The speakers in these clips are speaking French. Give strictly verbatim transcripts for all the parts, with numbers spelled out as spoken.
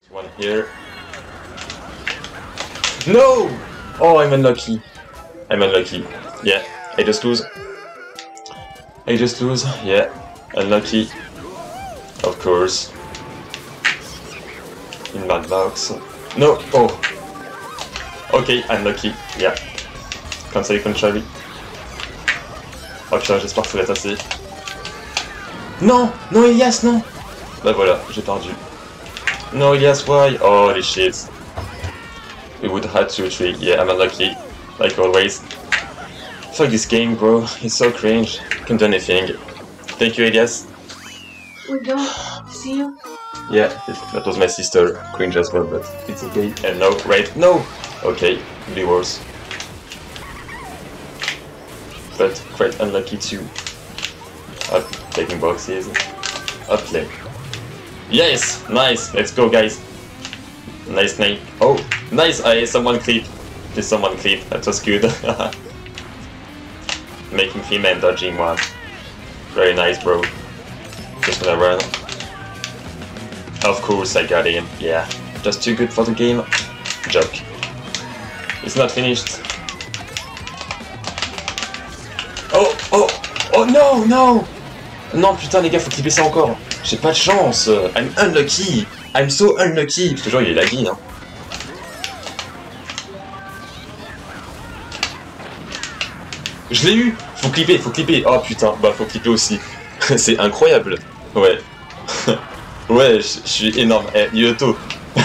One here. No! Oh, I'm unlucky. I'm unlucky. Yeah, I just lose. I just lose. Yeah, unlucky. Of course. In my box. No! Oh! Ok, unlucky. Yeah. Cancel contrary. Oh putain, j'espère que ça va être assez. Non! Non, Elias, non! Bah voilà, j'ai perdu. No, Elias, why? Oh, les shit. We would have to retreat. Yeah, I'm unlucky. Like always. Fuck this game, bro. It's so cringe. Can't do anything. Thank you, Elias. We don't see you. Yeah, that was my sister. Cringe as well, but it's okay. And no, right? No! Okay, be worse. But quite unlucky too. Up, taking boxes. Up play. Yes! Nice! Let's go, guys! Nice name. Oh! Nice! I someone clip. Did someone clip. That was good. Making him and dodging one. Very nice, bro. Just gonna run. Of course I got him. Yeah. Just too good for the game. Joke. It's not finished. Oh! Oh! Oh no! No! Non, putain, les gars, faut clipper ça encore. J'ai pas de chance. I'm unlucky. I'm so unlucky. Parce que genre, il est laggy, hein. Je l'ai eu. Faut clipper, faut clipper. Oh putain, bah faut clipper aussi. C'est incroyable. Ouais. Ouais, je suis énorme. Eh, Yoto.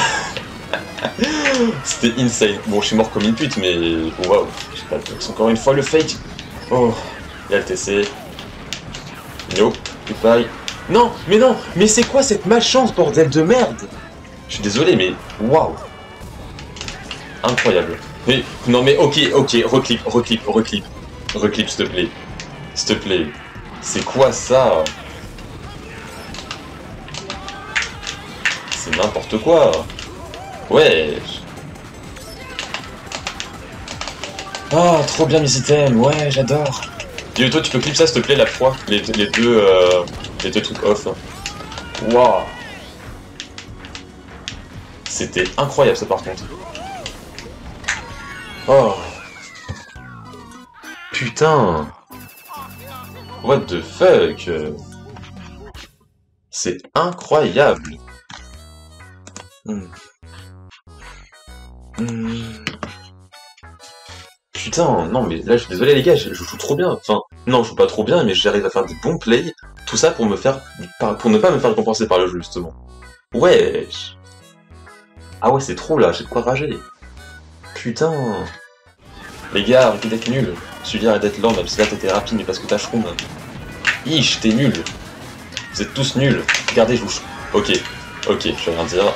C'était insane. Bon, je suis mort comme une pute, mais waouh. J'ai pas le temps. Encore une fois, le fake. Oh, il y a le T C. Nope, goodbye. Non, mais non, mais c'est quoi cette malchance, bordel de merde? Je suis désolé, mais waouh. Incroyable. Mais non, mais ok, ok, reclip, reclip, reclip. Reclip, s'il te plaît. S'il te plaît. C'est quoi ça? C'est n'importe quoi. Ouais. Ah, trop bien mes items, ouais, j'adore. Yoto, tu peux clip ça s'il te plaît la fois, les, les deux euh, les deux trucs off. Waouh. C'était incroyable ça par contre. Oh. Putain. What the fuck. C'est incroyable. Hmm. Hmm. Putain, non mais là je suis désolé les gars, je, je joue trop bien. Enfin, non, je joue pas trop bien, mais j'arrive à faire des bons plays. Tout ça pour me faire, pour ne pas me faire récompenser par le jeu justement. Wesh. Ah ouais, c'est trop là, j'ai de quoi rager. Putain. Les gars, arrêtez d'être nuls. Celui-là arrête d'être lent, même si là t'étais rapide, mais parce que t'as shroom. Ish, t'es nul. Vous êtes tous nuls. Regardez, je vous... Ok, ok, je vais rien dire.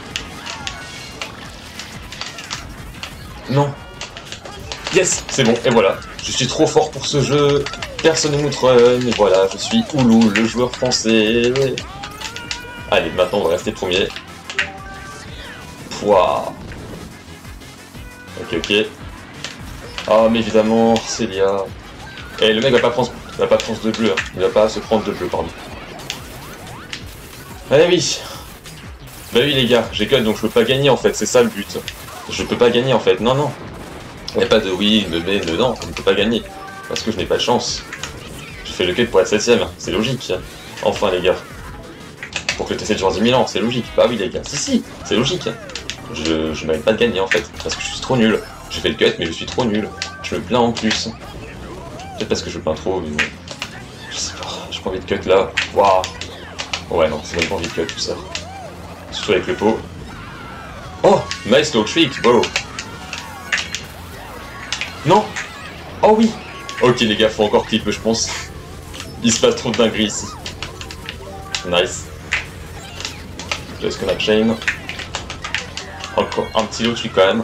Non. Yes, c'est bon, et voilà. Je suis trop fort pour ce jeu. Personne ne m'outrun, et voilà, je suis Oulou, le joueur français. Allez, maintenant on va rester premier. Pouah. Ok, ok. Ah, mais évidemment, Célia. Et le mec va pas prendre, va pas prendre de bleu, hein. Il va pas se prendre de bleu, pardon. Eh oui. Bah oui les gars, j'ai cut donc je peux pas gagner en fait, c'est ça le but. Je peux pas gagner en fait, non non. Il n'y a pas de oui, de mais, de non, je ne peux pas gagner. Parce que je n'ai pas de chance. Je fais le cut pour être septième, c'est logique. Enfin les gars. Pour que le T C dure dix mille ans, c'est logique. Bah oui les gars, si si, c'est logique. Je, je mérite pas de gagner en fait, parce que je suis trop nul. J'ai fait le cut mais je suis trop nul. Je me plains en plus. Peut-être parce que je me plains trop, mais bon. Je sais pas, j'ai pas envie de cut là. Waouh. Ouais non, c'est même pas envie de cut tout ça. Surtout avec le pot. Oh, nice low trick, bro. Non. Oh oui. Ok les gars, faut encore clip je pense. Il se passe trop de dingueries ici. Nice. Just gonna chain. Encore un petit low trick quand même.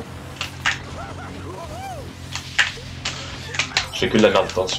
Je fais que de la merde, attention.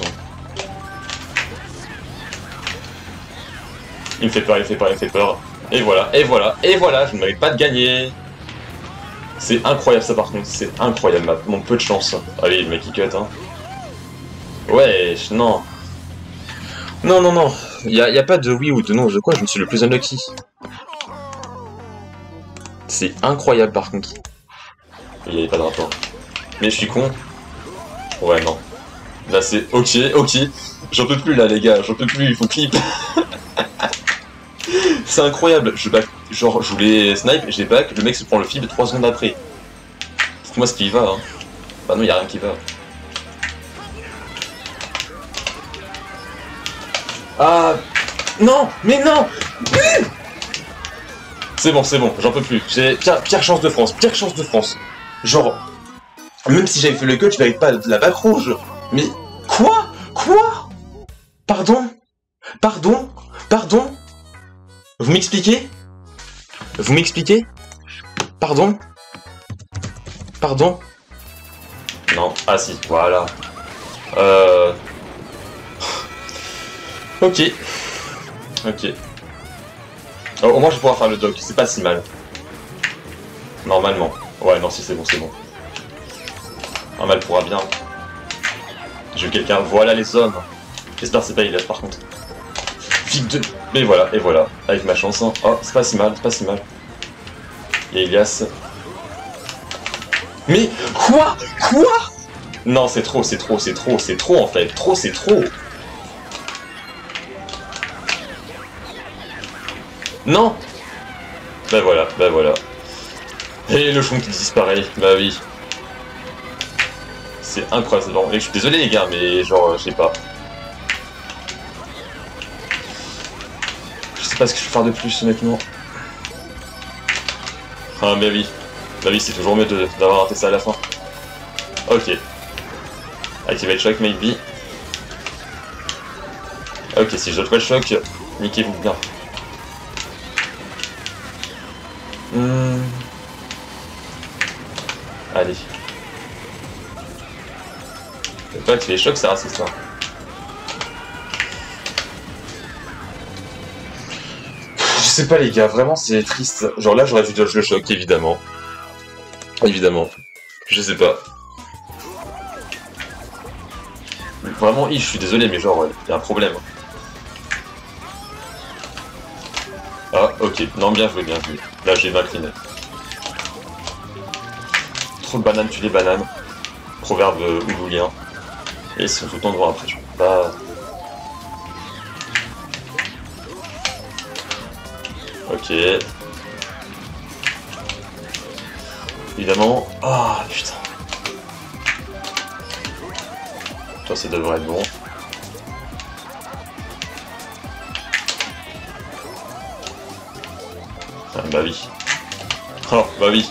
Il me fait peur, il me fait peur, il me fait peur. Et voilà, et voilà, et voilà, je ne mérite pas de gagner. C'est incroyable ça par contre, c'est incroyable, mon peu de chance. Allez, le mec il cut, hein. Wesh, non. Non, non, non, il n'y a, y a pas de oui ou de non, de quoi, je me suis le plus unlucky. C'est incroyable par contre. Il n'y avait pas de rapport. Mais je suis con. Ouais, non. Là c'est ok, ok. J'en peux plus là les gars, j'en peux plus, il faut clip. C'est incroyable. Je back, genre je voulais snipe, j'ai back, le mec se prend le fib trois secondes après. Dites-moi ce qui va, hein. Bah non, y a rien qui va. Ah non, mais non. C'est bon, c'est bon, j'en peux plus. J'ai pire, pire chance de France, pire chance de France. Genre, même si j'avais fait le cut, je n'avais pas la bague rouge. Mais quoi? Quoi? Pardon? Pardon? Pardon? Vous m'expliquez? Vous m'expliquez? Pardon? Pardon? Non, ah si, voilà. Euh... Ok. Ok. Oh, au moins je vais pouvoir faire le doc, c'est pas si mal. Normalement. Ouais, non, si c'est bon, c'est bon. Un mal pourra bien. J'ai eu quelqu'un, voilà les hommes. J'espère que c'est pas Elias par contre. Fig de... Mais voilà, et voilà. Avec ma chance. Hein. Oh, c'est pas si mal, c'est pas si mal. Il y a Elias. Mais quoi? Quoi? Non, c'est trop, c'est trop, c'est trop, c'est trop en fait. Trop, c'est trop. Non. Bah voilà, bah voilà. Et le chon qui disparaît, bah oui. C'est incroyable. Je suis désolé les gars, mais genre, je sais pas. Je sais pas ce que je peux faire de plus honnêtement. Ah mais oui. Bah oui, c'est toujours mieux d'avoir raté ça à la fin. Ok. Activate shock maybe. Ok, si je dois trouver le choc, niquez-vous bien. Hmm. Allez. Faut pas activer les chocs, c'est raciste. Hein. Je sais pas les gars, vraiment c'est triste. Genre là j'aurais dû dodge le choc, évidemment. Évidemment. Je sais pas. Vraiment, je suis désolé, mais genre, il y a un problème. Ah, ok. Non, bien joué, bien joué. Là, j'ai m'incliné. Trop de bananes, tu les bananes. Proverbe euh, ouloulien. Et ils sont tout le temps devant après. Bah... Ok. Évidemment. Ah, putain. Toi, ça devrait être bon. Ah, bah oui. Oh, bah oui.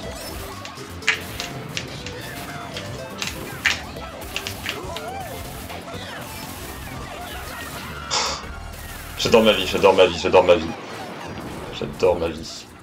J'adore ma vie, j'adore ma vie, j'adore ma vie. J'adore ma vie.